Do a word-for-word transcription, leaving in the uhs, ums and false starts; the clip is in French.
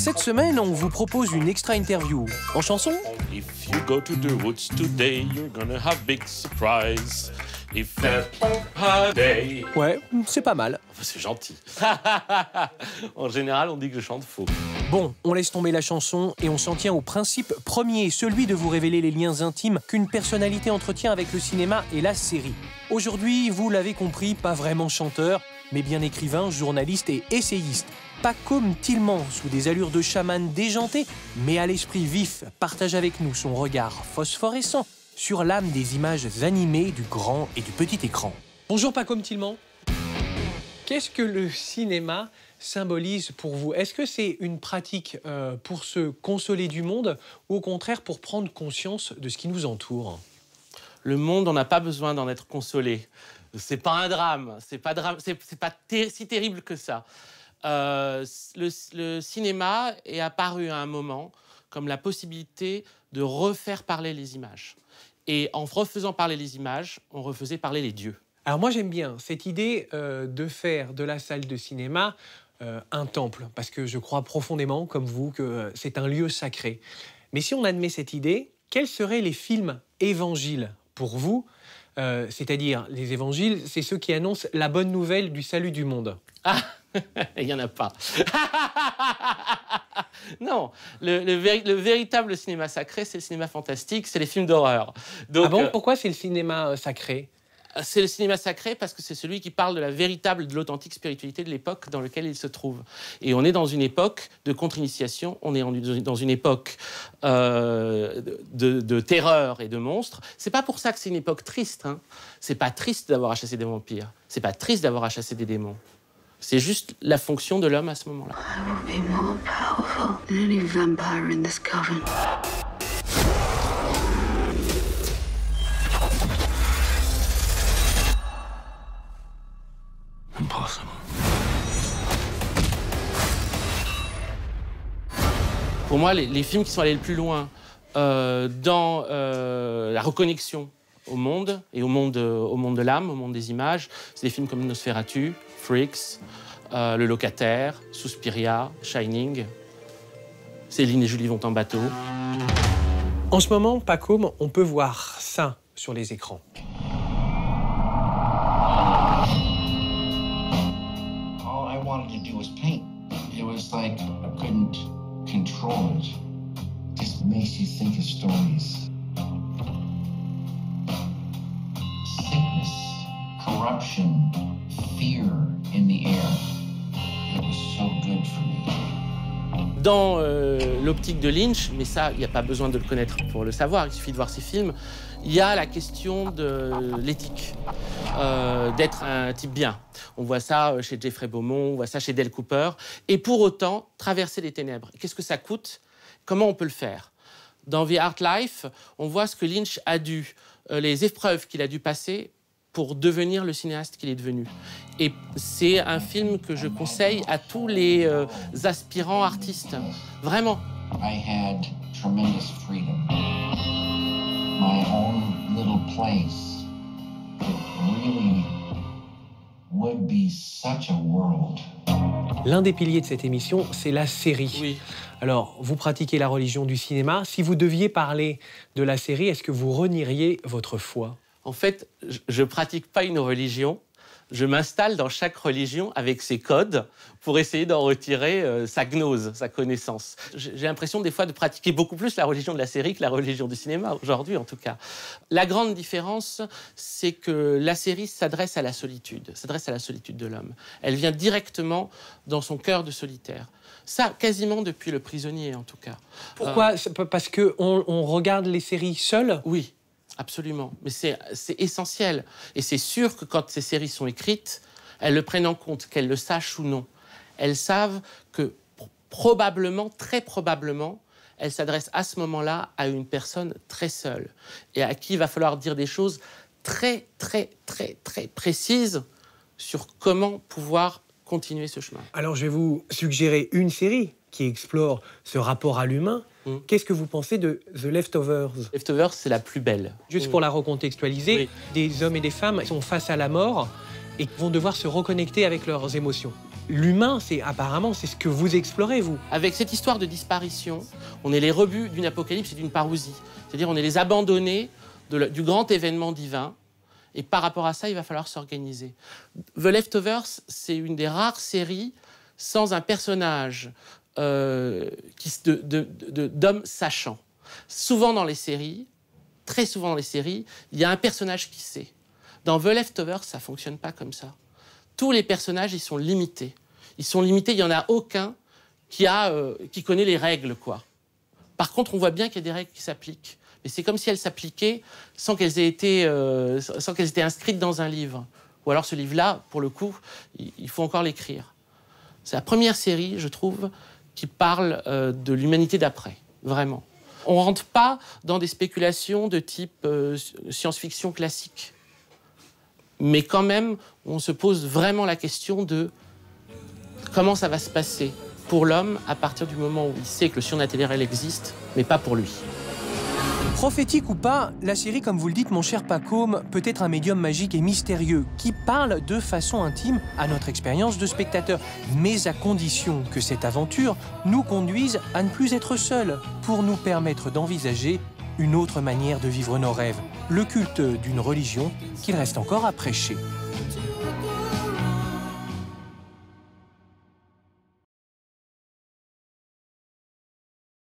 Cette semaine, on vous propose une extra interview en chanson. If you go to the woods today, you're gonna have big surprise. If that day. Ouais, c'est pas mal. C'est gentil. En général, on dit que je chante faux. Bon, on laisse tomber la chanson et on s'en tient au principe premier, celui de vous révéler les liens intimes qu'une personnalité entretient avec le cinéma et la série. Aujourd'hui, vous l'avez compris, pas vraiment chanteur, mais bien écrivain, journaliste et essayiste. Pas comme Tillmans, sous des allures de chaman déjanté, mais à l'esprit vif, partage avec nous son regard phosphorescent sur l'âme des images animées du grand et du petit écran. Bonjour Pacôme Tillmans. Qu'est-ce que le cinéma symbolise pour vous? Est-ce que c'est une pratique euh, pour se consoler du monde ou au contraire pour prendre conscience de ce qui nous entoure? Le monde, on n'a pas besoin d'en être consolé. C'est pas un drame, c'est pas, drame, c'est, c'est pas ter- si terrible que ça. Euh, le, le cinéma est apparu à un moment comme la possibilité de refaire parler les images. Et en refaisant parler les images, on refaisait parler les dieux. Alors moi j'aime bien cette idée euh, de faire de la salle de cinéma euh, un temple, parce que je crois profondément, comme vous, que c'est un lieu sacré. Mais si on admet cette idée, quels seraient les films évangiles pour vous? euh, C'est-à-dire, les évangiles, c'est ceux qui annoncent la bonne nouvelle du salut du monde. Ah, il n'y en a pas. Non, le, le, véri- le véritable cinéma sacré, c'est le cinéma fantastique, c'est les films d'horreur. Donc, Ah bon? euh, Pourquoi c'est le cinéma euh, sacré? c'est le cinéma sacré parce que c'est celui qui parle de la véritable, de l'authentique spiritualité de l'époque dans laquelle il se trouve. Et on est dans une époque de contre-initiation, on est en- dans une époque euh, de, de terreur et de monstres. C'est pas pour ça que c'est une époque triste. Hein. C'est pas triste d'avoir à chasser des vampires. C'est pas triste d'avoir à chasser des démons. C'est juste la fonction de l'homme à ce moment-là. I will be more powerful than any vampire in this coven. Impossible. Pour moi, les, les films qui sont allés le plus loin euh, dans euh, la reconnexion au monde et au monde, euh, au monde de l'âme, au monde des images, c'est des films comme Nosferatu, Freaks, euh, Le Locataire, Suspiria, Shining. Céline et Julie vont en bateau. En ce moment, Pacôme, on peut voir ça sur les écrans. All I wanted to do was paint. It was like I couldn't control it. It just makes you think of stories. Sickness, corruption, fear in the air. It was so good for me. Dans euh, l'optique de Lynch, mais ça, il n'y a pas besoin de le connaître pour le savoir, il suffit de voir ses films, il y a la question de l'éthique, euh, d'être un type bien. On voit ça chez Jeffrey Beaumont, on voit ça chez Dale Cooper. Et pour autant, traverser les ténèbres. Qu'est-ce que ça coûte? Comment on peut le faire? Dans The Art Life, on voit ce que Lynch a dû, euh, les épreuves qu'il a dû passer pour devenir le cinéaste qu'il est devenu. Et c'est un film que je conseille à tous les euh, aspirants artistes. Vraiment. I had tremendous freedom. My own little place. It really would be such a world. L'un des piliers de cette émission, c'est la série. Oui. Alors, vous pratiquez la religion du cinéma. Si vous deviez parler de la série, est-ce que vous renieriez votre foi? En fait, je ne pratique pas une religion. Je m'installe dans chaque religion avec ses codes pour essayer d'en retirer euh, sa gnose, sa connaissance. J'ai l'impression des fois de pratiquer beaucoup plus la religion de la série que la religion du cinéma, aujourd'hui en tout cas. La grande différence, c'est que la série s'adresse à la solitude, s'adresse à la solitude de l'homme. Elle vient directement dans son cœur de solitaire. Ça, quasiment depuis Le Prisonnier, en tout cas. Pourquoi? Euh... Parce qu'on on regarde les séries seules? Oui. Absolument, mais c'est, c'est essentiel. Et c'est sûr que quand ces séries sont écrites, elles le prennent en compte, qu'elles le sachent ou non. Elles savent que pr- probablement, très probablement, elles s'adressent à ce moment-là à une personne très seule et à qui il va falloir dire des choses très, très, très, très précises sur comment pouvoir continuer ce chemin. Alors, je vais vous suggérer une série qui explore ce rapport à l'humain. Mmh. Qu'est-ce que vous pensez de The Leftovers? Leftovers, c'est la plus belle. Juste mmh. pour la recontextualiser, oui. Des hommes et des femmes sont face à la mort et vont devoir se reconnecter avec leurs émotions. l'humain, c'est apparemment, c'est ce que vous explorez, vous. Avec cette histoire de disparition, on est les rebuts d'une apocalypse et d'une parousie. C'est-à-dire on est les abandonnés de le, du grand événement divin. Et par rapport à ça, il va falloir s'organiser. The Leftovers, c'est une des rares séries sans un personnage euh, qui, de, de, de, d'homme sachant. Souvent dans les séries, très souvent dans les séries, il y a un personnage qui sait. Dans The Leftovers, ça ne fonctionne pas comme ça. Tous les personnages, ils sont limités. Ils sont limités, il n'y en a aucun qui, a, euh, qui connaît les règles, quoi. Par contre, on voit bien qu'il y a des règles qui s'appliquent. Mais c'est comme si elles s'appliquaient sans qu'elles aient été, euh, sans qu'elles étaient inscrites dans un livre. Ou alors ce livre-là, pour le coup, il faut encore l'écrire. C'est la première série, je trouve, qui parle euh, de l'humanité d'après, vraiment. On ne rentre pas dans des spéculations de type euh, science-fiction classique. Mais quand même, on se pose vraiment la question de comment ça va se passer pour l'homme à partir du moment où il sait que le surnaturel existe, mais pas pour lui. Prophétique ou pas, la série, comme vous le dites, mon cher Pacôme, peut être un médium magique et mystérieux qui parle de façon intime à notre expérience de spectateur, mais à condition que cette aventure nous conduise à ne plus être seuls, pour nous permettre d'envisager une autre manière de vivre nos rêves, le culte d'une religion qu'il reste encore à prêcher.